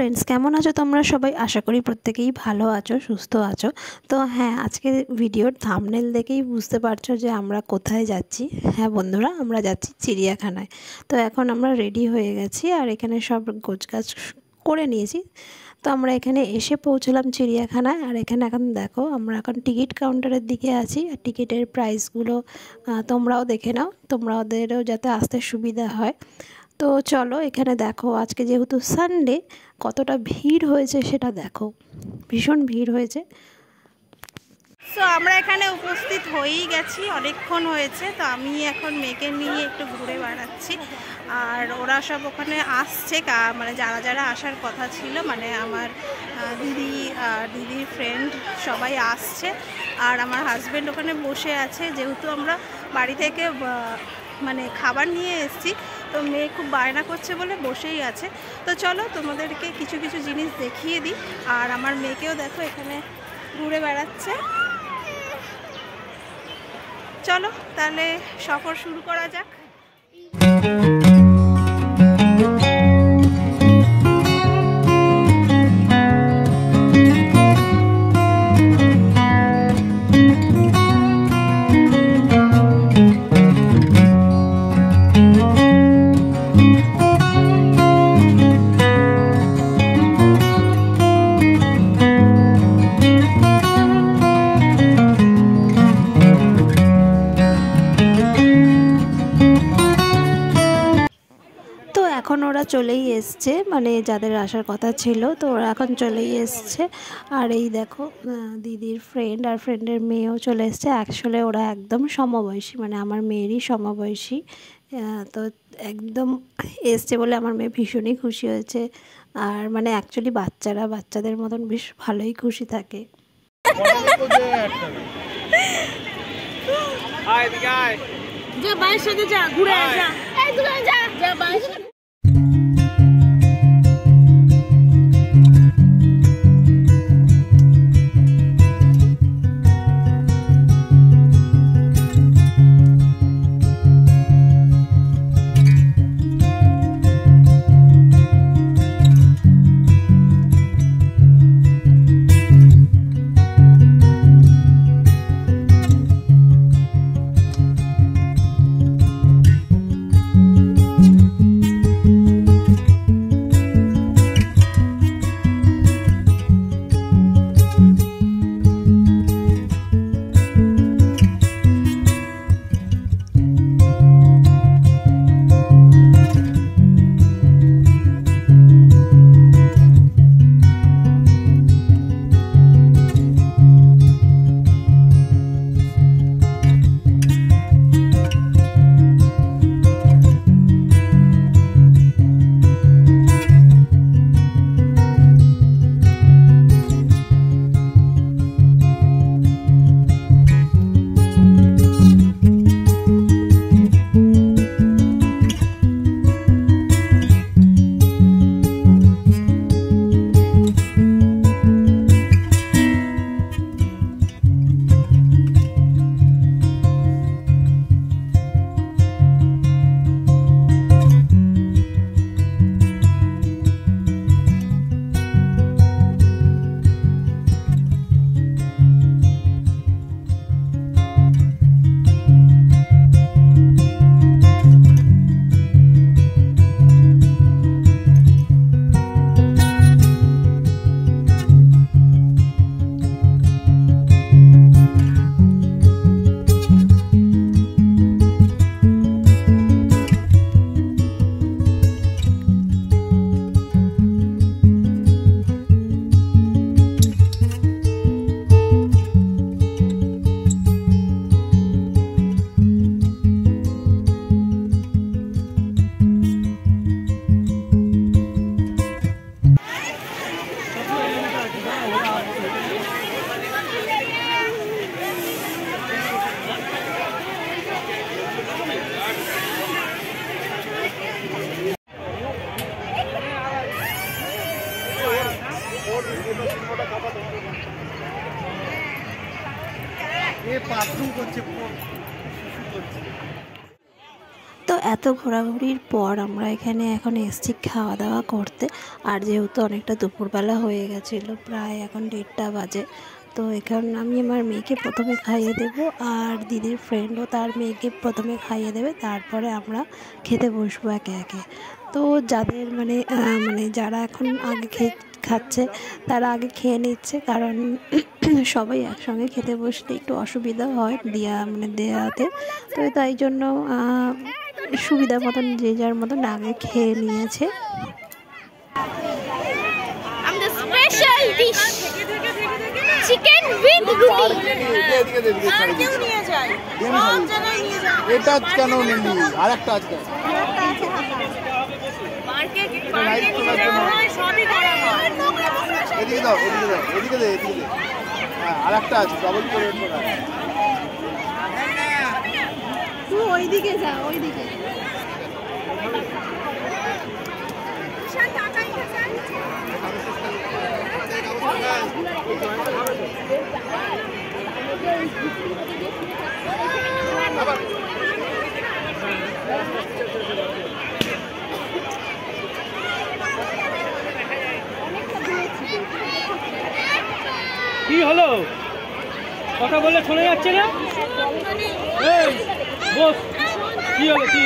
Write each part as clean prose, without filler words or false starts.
Friends, কেমন আছো তোমরা সবাই? আশা করি প্রত্যেকেই ভালো আছো, সুস্থ আছো। তো হ্যাঁ, আজকে ভিডিওর থাম্বনেল দেখেই বুঝতে পারছো যে আমরা কোথায় যাচ্ছি। হ্যাঁ বন্ধুরা, আমরা যাচ্ছি চিড়িয়াখানায়। তো এখন আমরা রেডি হয়ে গেছি আর এখানে সব গোছগাছ করে নিয়েছি। তো আমরা এখানে এসে পৌঁছলাম চিড়িয়াখানায়। আর এখানে এখন দেখো, আমরা এখন টিকিট কাউন্টারের দিকে আছি। আর টিকিটের প্রাইসগুলো তোমরাও দেখে নাও, তোমাদেরও যাতে আসতে সুবিধা হয়। তো চলো, এখানে দেখো আজকে যেহেতু সানডে, কতটা ভিড় হয়েছে সেটা দেখো। ভীষণ ভিড় হয়েছে। সো আমরা এখানে উপস্থিত হয়েই গেছি, অনেকক্ষণ হয়েছে। তো আমি এখন মেয়েকে নিয়ে একটু ঘুরে বেড়াচ্ছি। আর ওরা সব ওখানে আসছে, মানে যারা যারা আসার কথা ছিল, মানে আমার দিদির ফ্রেন্ড সবাই আসছে। আর আমার হাজব্যান্ড ওখানে বসে আছে, যেহেতু আমরা বাড়ি থেকে মানে খাবার নিয়ে এসেছি। তো মেয়ে খুব বায়না করছে বলে বসেই আছে। তো চলো তোমাদেরকে কিছু কিছু জিনিস দেখিয়ে দিই। আর আমার মেয়েকেও দেখো এখানে ঘুরে বেড়াচ্ছে। চলো তাহলে সফর শুরু করা যাক। এখন ওরা চলেই এসছে, মানে যাদের আসার কথা ছিল, তো ওরা এখন চলেই এসছে। আর এই দেখো, দিদির ফ্রেন্ড আর ফ্রেন্ডের মেয়েও চলে এসছে। অ্যাকচুয়ালি ওরা একদম সমবয়সী, মানে আমার মেয়েরই সমবয়সী। তো একদম এসছে বলে আমার মেয়ে ভীষণই খুশি হয়েছে। আর মানে অ্যাকচুয়ালি বাচ্চাদের মতন বেশ ভালোই খুশি থাকে। যা বাইরের সাথে যা, ঘুরে যা, যা বাইরের সাথে। তো এত ঘোরাঘুরির পর আমরা এখানে এখন এসেছি খাওয়া দাওয়া করতে। আর যেহেতু অনেকটা দুপুরবেলা হয়ে গেছিলো, প্রায় এখন 1:30 বাজে, তো এখন আমি আমার মেয়েকে প্রথমে খাইয়ে দেব, আর দিদির ফ্রেন্ডও তার মেয়েকে প্রথমে খাইয়ে দেবে, তারপরে আমরা খেতে বসবো একে একে। তো যাদের মানে যারা এখন আগে খাচ্ছে তারা আগে খেয়ে নিচ্ছে, কারণ সবাই একসঙ্গে খেতে বসলে একটু অসুবিধা হয় দেওয়াতে। তো তাই জন্য সুবিধা মতন যে যার মতন আগে খেয়ে নিয়েছে। স্পেশাল ডিশ চিকেন উইথ রুটি। আর কেউ নিয়ে যায়, সব জায়গায় নিয়ে যায়। এটা কেন নিলি? আরেকটা আছে মার্কেট হয়, সবই করা হয়। এদিকে দাও, এদিকে দে। হ্যাঁ, আরেকটা আছে ডবল প্লেট করা। তুই ওইদিকে যা, ওইদিকে। কি হলো? কথা বললে শোনা যাচ্ছে না? এই বস, কি হলো? কি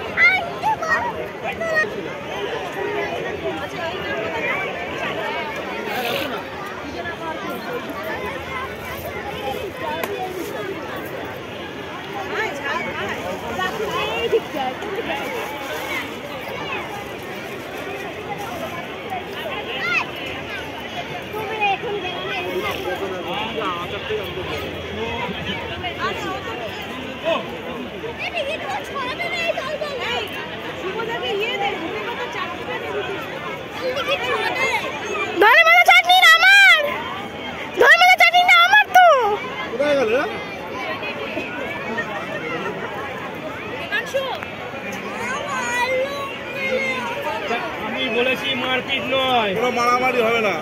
আমি বলেছি মারপিট নয়, কোনো মারামারি হবে না,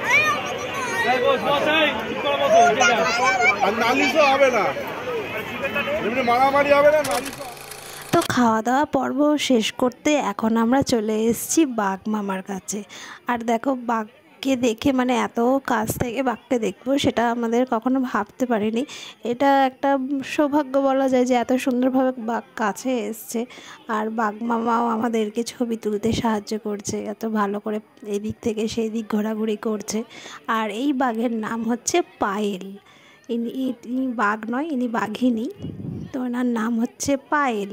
আর নালিশও হবে না, এমনি মারামারি হবে না, নালিশও। তো খাওয়া দাওয়া পর্ব শেষ করতে এখন আমরা চলে এসেছি বাঘ মামার কাছে। আর দেখো, বাঘকে দেখে এত কাছ থেকে বাঘকে দেখবো সেটা আমাদের কখনো ভাবতে পারিনি। এটা একটা সৌভাগ্য বলা যায় যে এত সুন্দরভাবে বাঘ কাছে এসছে। আর বাঘ মামাও আমাদেরকে ছবি তুলতে সাহায্য করছে, এত ভালো করে এদিক থেকে সেই দিক ঘোরাঘুরি করছে। আর এই বাঘের নাম হচ্ছে পায়েল। ইনি বাঘ নয়, ইনি বাঘিনী, তো ওনার নাম হচ্ছে পায়েল।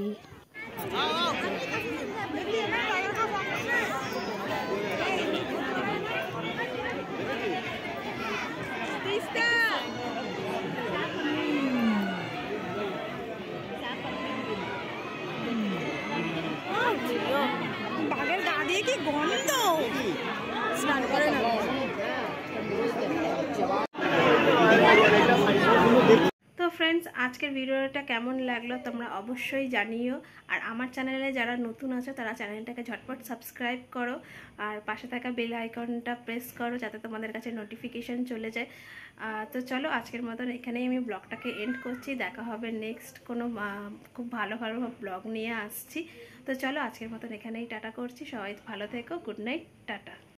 বাঘের গা দিয়ে কি গন্ধ! স্নান করে না। তো ফ্রেন্ডস, আজকের ভিডিওটা কেমন লাগলো তোমরা অবশ্যই জানিও। আর আমার চ্যানেলে যারা নতুন আছো তারা চ্যানেলটাকে ঝটপট সাবস্ক্রাইব করো, আর পাশে থাকা বেল আইকনটা প্রেস করো যাতে তোমাদের কাছে নোটিফিকেশান চলে যায়। তো চলো, আজকের মতন এখানেই আমি ব্লগটাকে এন্ড করছি। দেখা হবে নেক্সট কোনো খুব ভালো ব্লগ নিয়ে আসছি। তো চলো, আজকের মতন এখানেই টাটা করছি। সবাই ভালো থেকো। Good night, tata.